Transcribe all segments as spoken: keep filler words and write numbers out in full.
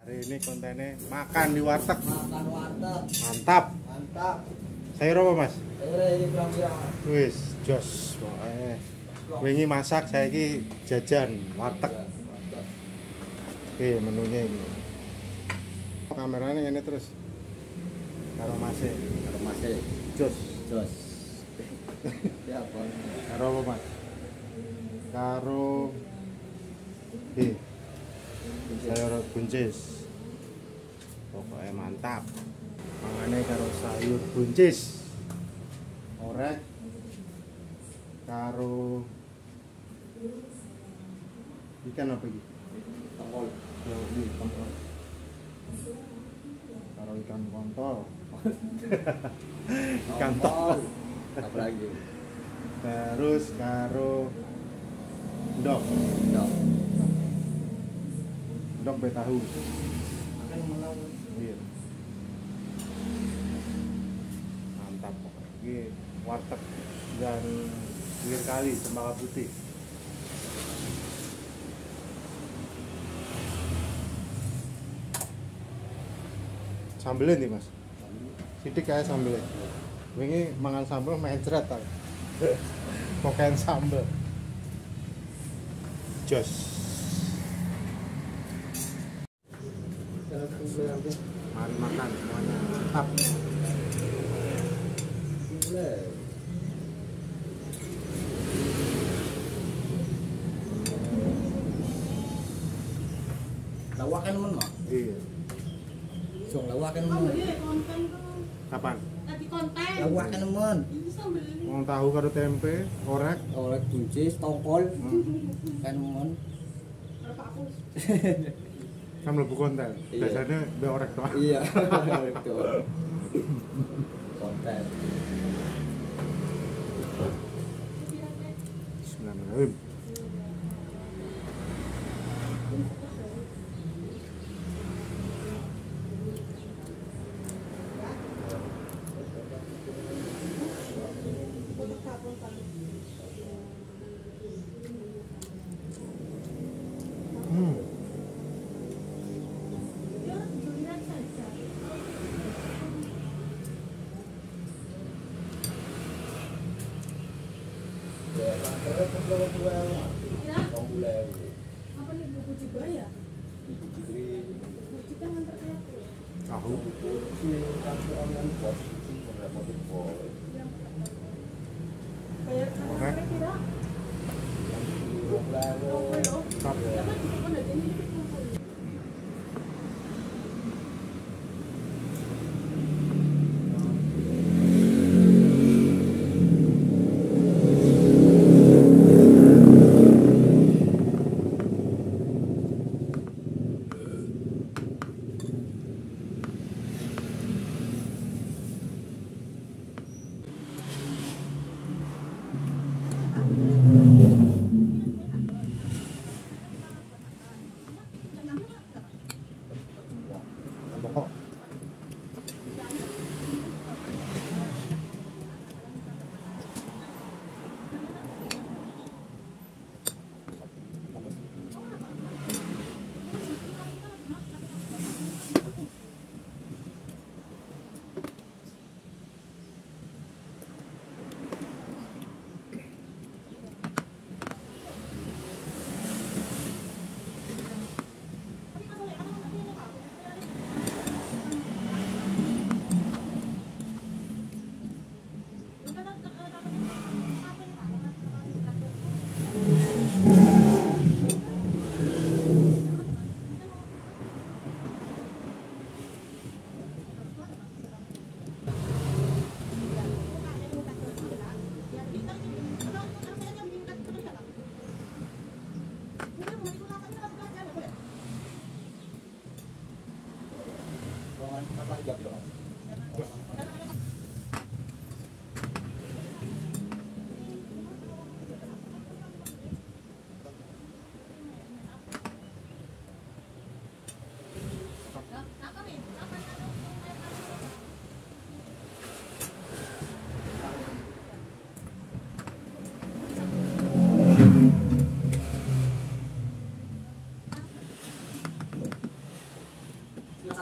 Hari ini kontennya makan di warteg. Makan warteg. Mantap. Mantap. Sayur apa, Mas? Sayur ini pirang-pirang. Wis, jos. Pokoknya wingi masak, saya ini jajan warteg. Oke, menunya ini. Kameranya ini terus. Karo Mase, Karo Mase. jos. Jos. Ya apa? Karo apa, Mas? Karo eh sayur buncis. Pokoknya mantap. Mangane karo sayur buncis. Orek karo ikan apa iki? Tongkol. Ya, ini tongkol. Karo ikan kontol. Ikan tongkol. Apa lagi? Terus karo ndok. Ndok. Ndok be tahu. Makan menang. Iya. Mantap pokoknya. Ini warteg dan pinggir kali Cempaka Putih. Sambelnya nih, Mas. Sidik kayak sambelnya. Wingi mangan sambel main ceret ta. Poken sambel. Jos. Mari makan semuanya. Mantap. Lawakan men, Mak. Iya. Song lawakan Oh, men. iya, konten kan. Kapan? Tadi konten. Lawakan men. Ini sambel ini. Mau tahu karo tempe, orek. Orek buncis, tongkol. Kan men. Berapa aku? Kan mlebu konten. Iya. Biasanya be orek doang. Iya. Betul. Konten. Bismillahirrahmanirrahim. Hmm. Ya, dilihat saja. Ya, apa nih buku juga ya? Buku kan ngantar kayak aku. Tahu. Bayar Oke. kira-kira. Mantap. Ya kan itu kan ada ini itu. Pokok.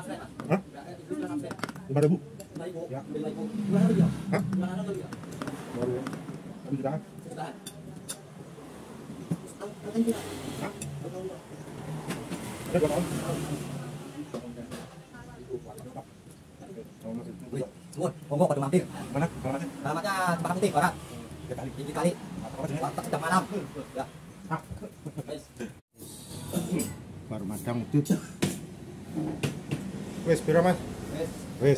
Hah? lima ribu? Ya. Hah? Baru ya? Satu jutaan? Hah? Ada dua tahun? Oh, masih. Wih, Mun, monggo pada mampir. Mana? Alamatnya? Alamatnya Cempaka Putih, Barat. Tiga kali. Tinggi kali. Warteg jam malam. Ya. Hah? Baru madang udut. Wes, pira Mas? Wes.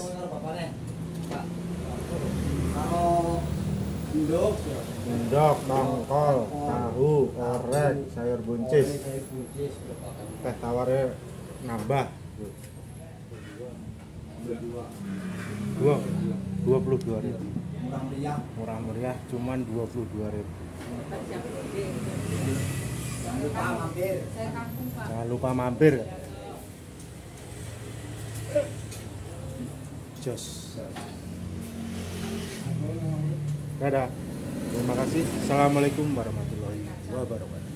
Kalau induk, Endok, tongkol, tahu, orek, sayur buncis. Teh tawarnya nambah. Dua, dua puluh dua ribu. murah meriah. Murah meriah, cuman dua puluh dua ribu. Jangan lupa mampir. Saya kampung, Pak. Jangan lupa mampir. Jos. Dadah. Terima kasih. Assalamualaikum warahmatullahi wabarakatuh.